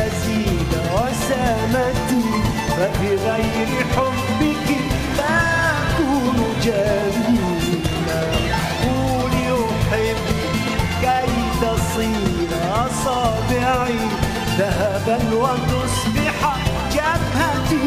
تزيد وسامتي، فبغير حبك لا أكون جميلا. قولي أحبك كي تصير أصابعي ذهبا وتصبح جبهتي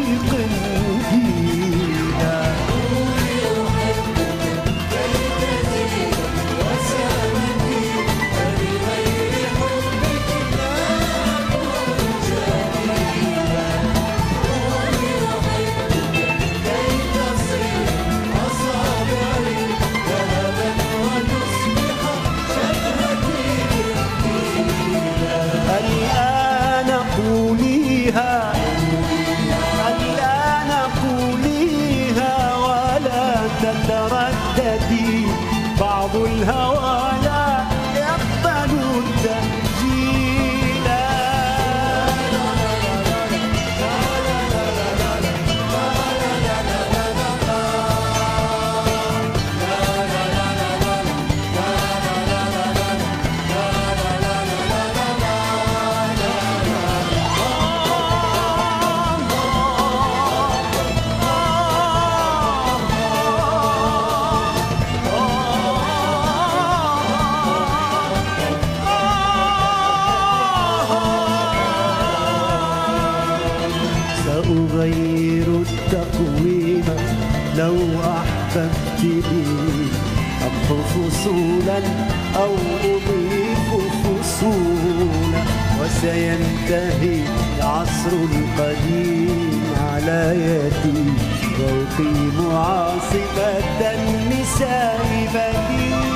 قنديلا. قولي أحبك كي تزيد وسامتي، فبغير حبك لا أكون جميلا. قولي أحبك كي تصير أصابعي ذهبا وتصبح جبهتي قنديلا. الآن قوليها، الآن قوليها ولا تترددي، بعض الهوى لا يقبل التأجيلا. سأغير التقويم لو أحببت لي، أمحو فصولا أو أضيف فصولا، وسينتهي العصر القديم على يدي، وأقيم عاصمة النساء بديلا.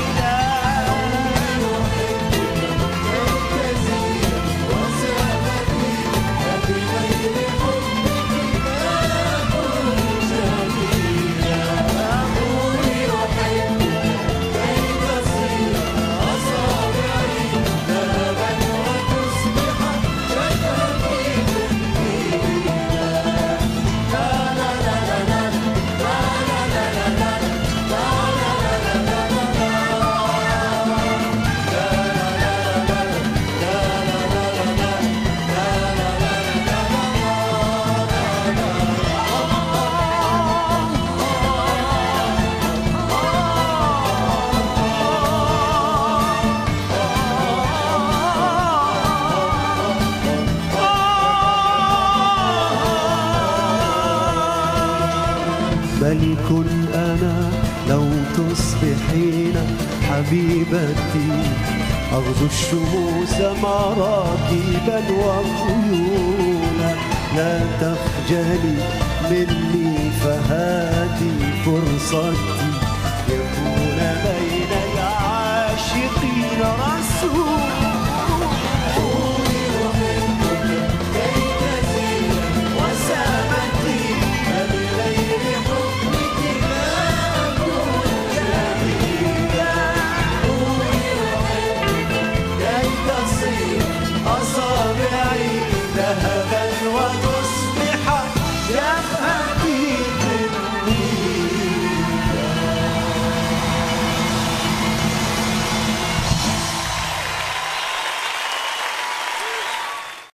ملك أنا لو تصبحين حبيبتي، أغزو الشموس مراكبا وخيولا. لا تخجلي مني فهاتي فرصتي، يكون بين